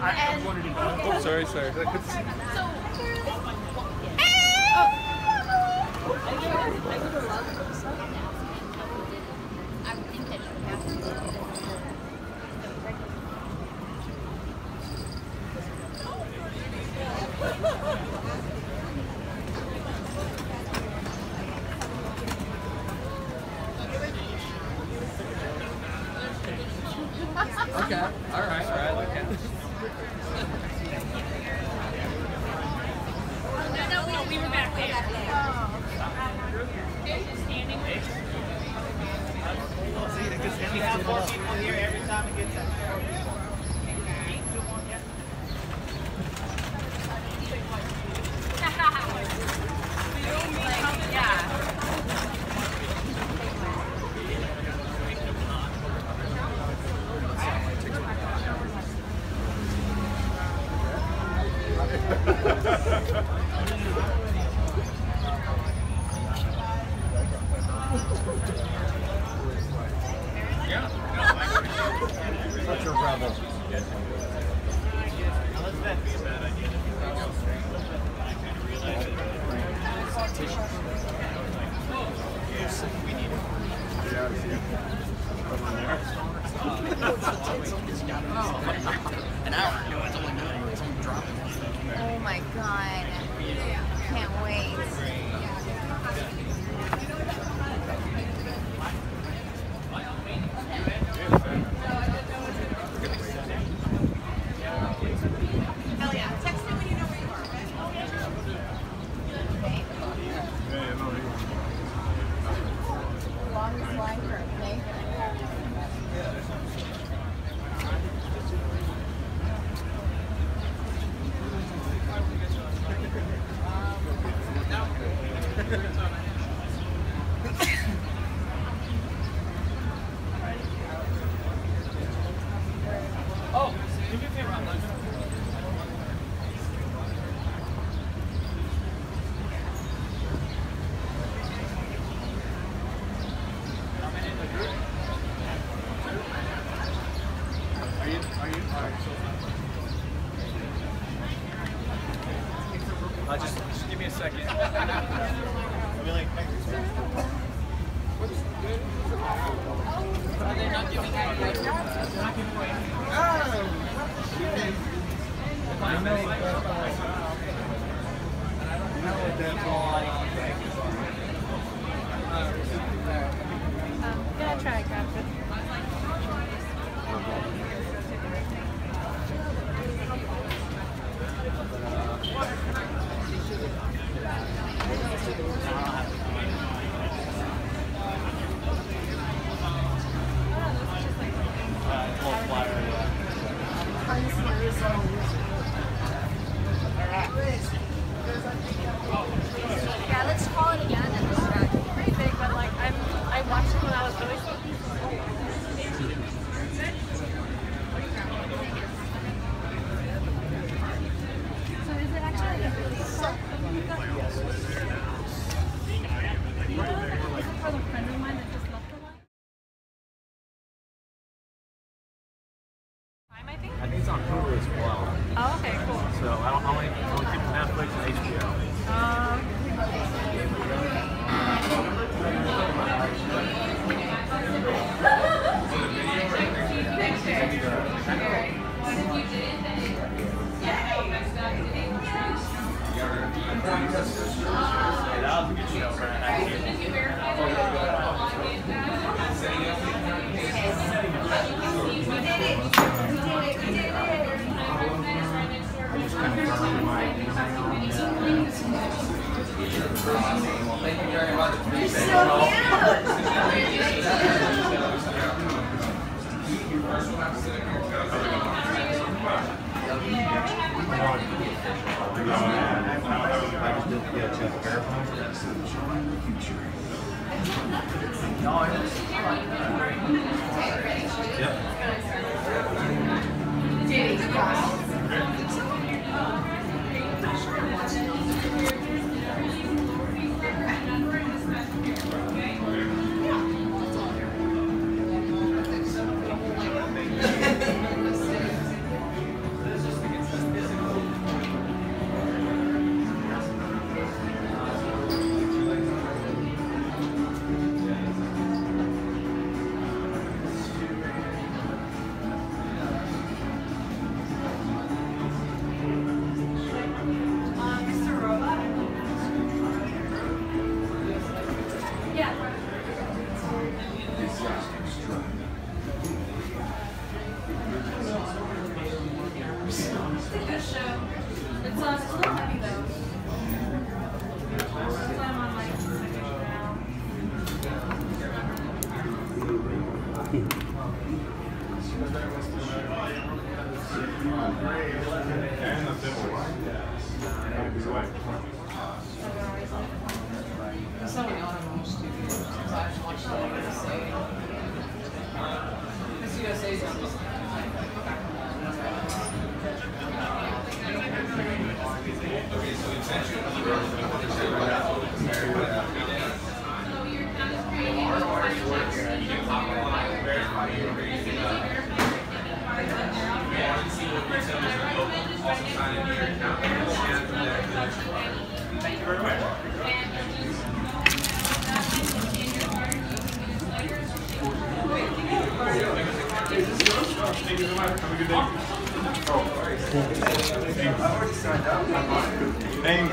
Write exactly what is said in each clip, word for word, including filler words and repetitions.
Oh, sorry, sorry. Okay, all right, all right, okay. No, no, we were back there. Standing. See, because we have more people here every time it gets up. Such a rebel. An hour. No, it's only nine. It's only dropping. Oh my god. Can't wait. Hell yeah. Text me when you know where you are, okay? Longest line for a play. Oh, do me a favor, I'm like, Are you, are you, all right, so. uh, just, just give me a second. I'll be like, are they not giving out right now? They're not giving away anything. I know, you know what that's all like. Um, gonna try and grab it. Yeah, let's call it again and just try. Pretty big, but like I'm, I watched it when I was really small. So is it actually like really soft? For the friend of mine that just left the line? Time, I think? I think it's on Hulu as well. Oh, okay, cool. So I don't only only keep Netflix and H B O. Um, Thank you very much. You're so Yep. a good show. It's, uh, it's a little heavy though. So I'm on like second now. That's not what y'all have on studio. Since I just watched the U S A. This U S A's on this. Thank you very much. Thank you very much. Have a good day. I already signed up. Name?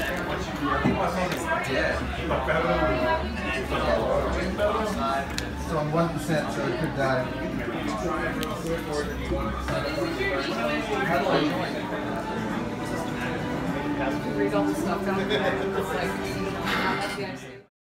So I'm one percent, so it could die. How do I join it? Read all the stuff down there. It's like, that's the actually.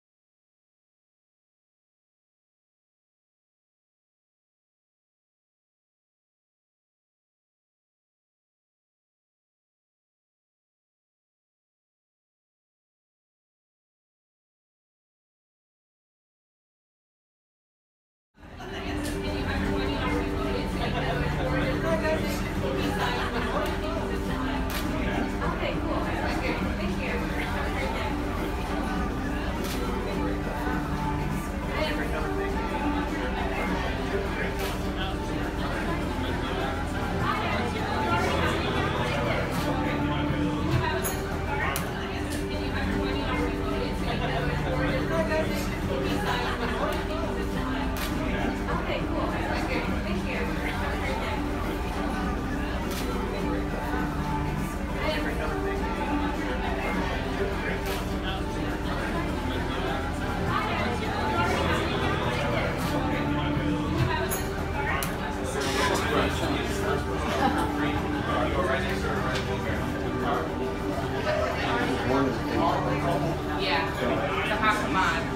Yeah, the hot command.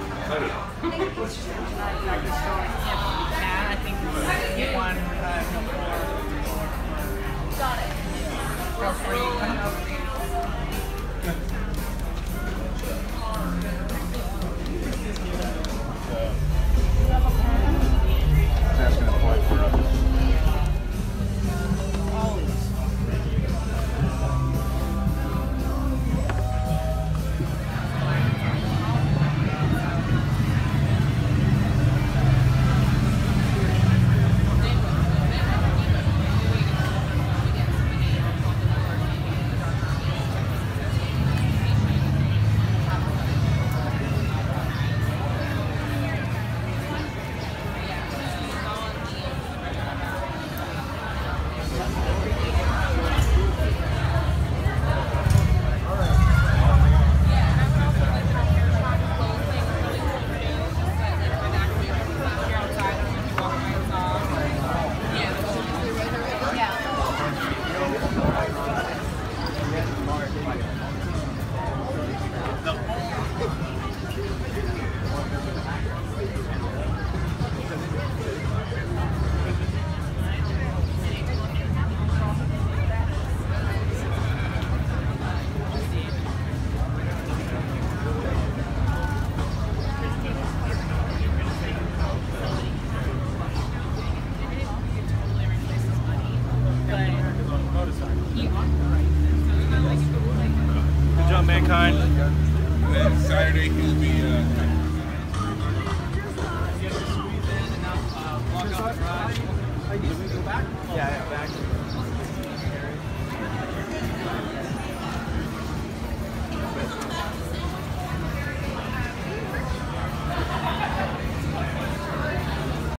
I think get one uh, Got it. for free. That's going to apply for us. Good job, Mankind. And then Saturday he'll be uh, Yeah, yeah, back.